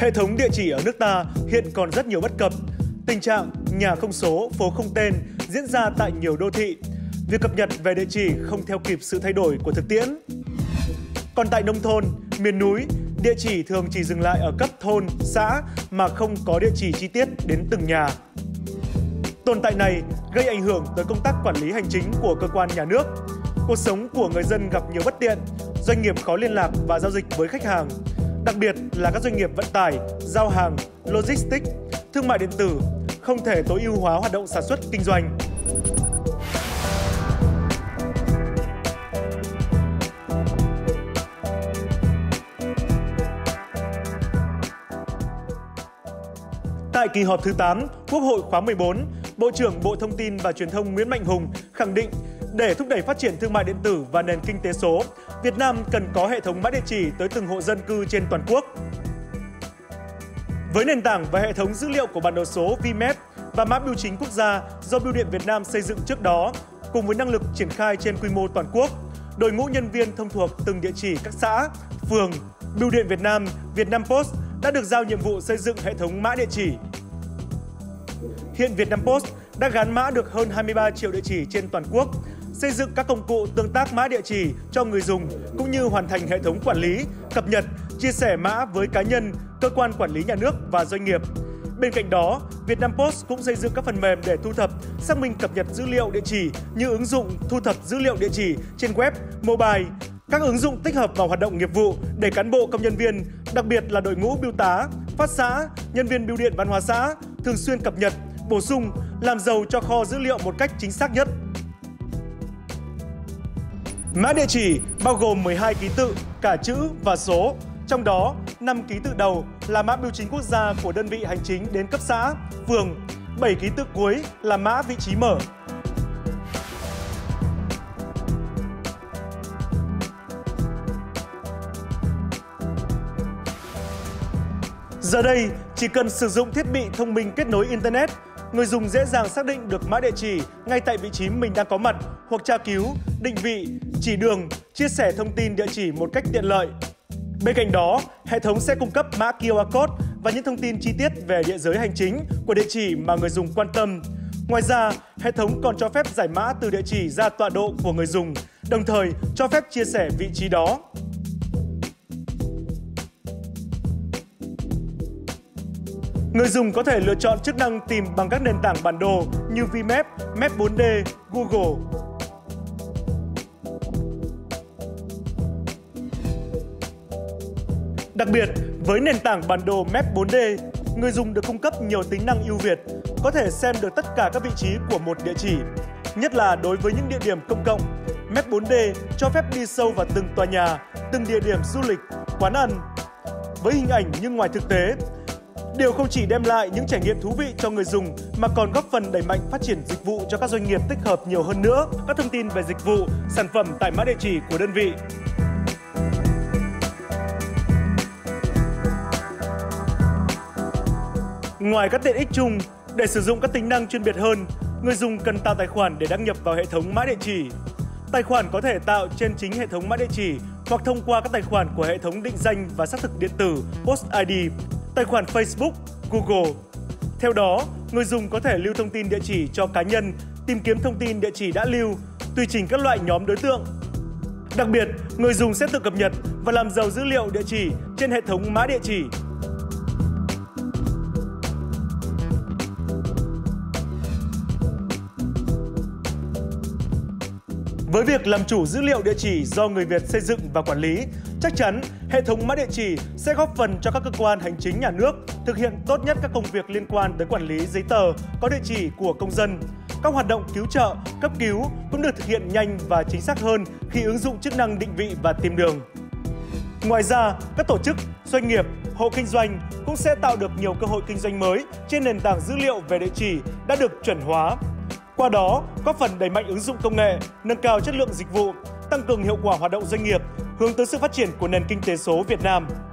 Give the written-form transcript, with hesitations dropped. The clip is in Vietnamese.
Hệ thống địa chỉ ở nước ta hiện còn rất nhiều bất cập. Tình trạng nhà không số, phố không tên diễn ra tại nhiều đô thị. Việc cập nhật về địa chỉ không theo kịp sự thay đổi của thực tiễn. Còn tại nông thôn, miền núi, địa chỉ thường chỉ dừng lại ở cấp thôn, xã mà không có địa chỉ chi tiết đến từng nhà. Tồn tại này gây ảnh hưởng tới công tác quản lý hành chính của cơ quan nhà nước. Cuộc sống của người dân gặp nhiều bất tiện, doanh nghiệp khó liên lạc và giao dịch với khách hàng. Đặc biệt là các doanh nghiệp vận tải, giao hàng, logistics, thương mại điện tử không thể tối ưu hóa hoạt động sản xuất kinh doanh. Tại kỳ họp thứ 8, Quốc hội khóa 14, Bộ trưởng Bộ Thông tin và Truyền thông Nguyễn Mạnh Hùng khẳng định để thúc đẩy phát triển thương mại điện tử và nền kinh tế số, Việt Nam cần có hệ thống mã địa chỉ tới từng hộ dân cư trên toàn quốc. Với nền tảng và hệ thống dữ liệu của bản đồ số VMap và mã bưu chính quốc gia do Bưu điện Việt Nam xây dựng trước đó, cùng với năng lực triển khai trên quy mô toàn quốc, đội ngũ nhân viên thông thuộc từng địa chỉ các xã, phường, Bưu điện Việt Nam, Vietnam Post đã được giao nhiệm vụ xây dựng hệ thống mã địa chỉ. Hiện Vietnam Post đã gắn mã được hơn 23 triệu địa chỉ trên toàn quốc, xây dựng các công cụ tương tác mã địa chỉ cho người dùng cũng như hoàn thành hệ thống quản lý, cập nhật, chia sẻ mã với cá nhân, cơ quan quản lý nhà nước và doanh nghiệp. Bên cạnh đó, Vietnam Post cũng xây dựng các phần mềm để thu thập, xác minh cập nhật dữ liệu địa chỉ như ứng dụng thu thập dữ liệu địa chỉ trên web, mobile, các ứng dụng tích hợp vào hoạt động nghiệp vụ để cán bộ công nhân viên, đặc biệt là đội ngũ bưu tá, phát xã, nhân viên bưu điện văn hóa xã thường xuyên cập nhật, bổ sung, làm giàu cho kho dữ liệu một cách chính xác nhất. Mã địa chỉ bao gồm 12 ký tự, cả chữ và số. Trong đó, 5 ký tự đầu là mã bưu chính quốc gia của đơn vị hành chính đến cấp xã, phường, 7 ký tự cuối là mã vị trí mở. Giờ đây, chỉ cần sử dụng thiết bị thông minh kết nối Internet, người dùng dễ dàng xác định được mã địa chỉ ngay tại vị trí mình đang có mặt hoặc tra cứu, định vị, chỉ đường, chia sẻ thông tin địa chỉ một cách tiện lợi. Bên cạnh đó, hệ thống sẽ cung cấp mã QR code và những thông tin chi tiết về địa giới hành chính của địa chỉ mà người dùng quan tâm. Ngoài ra, hệ thống còn cho phép giải mã từ địa chỉ ra tọa độ của người dùng, đồng thời cho phép chia sẻ vị trí đó. Người dùng có thể lựa chọn chức năng tìm bằng các nền tảng bản đồ như VMap, Map 4D, Google. Đặc biệt, với nền tảng bản đồ Map 4D, người dùng được cung cấp nhiều tính năng ưu việt, có thể xem được tất cả các vị trí của một địa chỉ. Nhất là đối với những địa điểm công cộng, Map 4D cho phép đi sâu vào từng tòa nhà, từng địa điểm du lịch, quán ăn. Với hình ảnh nhưng ngoài thực tế, điều không chỉ đem lại những trải nghiệm thú vị cho người dùng mà còn góp phần đẩy mạnh phát triển dịch vụ cho các doanh nghiệp tích hợp nhiều hơn nữa các thông tin về dịch vụ, sản phẩm tại mã địa chỉ của đơn vị. Ngoài các tiện ích chung, để sử dụng các tính năng chuyên biệt hơn, người dùng cần tạo tài khoản để đăng nhập vào hệ thống mã địa chỉ. Tài khoản có thể tạo trên chính hệ thống mã địa chỉ hoặc thông qua các tài khoản của hệ thống định danh và xác thực điện tử Post ID, tài khoản Facebook, Google. Theo đó, người dùng có thể lưu thông tin địa chỉ cho cá nhân, tìm kiếm thông tin địa chỉ đã lưu, tùy chỉnh các loại nhóm đối tượng. Đặc biệt, người dùng sẽ tự cập nhật và làm giàu dữ liệu địa chỉ trên hệ thống mã địa chỉ. Với việc làm chủ dữ liệu địa chỉ do người Việt xây dựng và quản lý, chắc chắn hệ thống mã địa chỉ sẽ góp phần cho các cơ quan hành chính nhà nước thực hiện tốt nhất các công việc liên quan tới quản lý giấy tờ có địa chỉ của công dân. Các hoạt động cứu trợ, cấp cứu cũng được thực hiện nhanh và chính xác hơn khi ứng dụng chức năng định vị và tìm đường. Ngoài ra, các tổ chức, doanh nghiệp, hộ kinh doanh cũng sẽ tạo được nhiều cơ hội kinh doanh mới trên nền tảng dữ liệu về địa chỉ đã được chuẩn hóa. Qua đó, góp phần đẩy mạnh ứng dụng công nghệ, nâng cao chất lượng dịch vụ, tăng cường hiệu quả hoạt động doanh nghiệp, hướng tới sự phát triển của nền kinh tế số Việt Nam.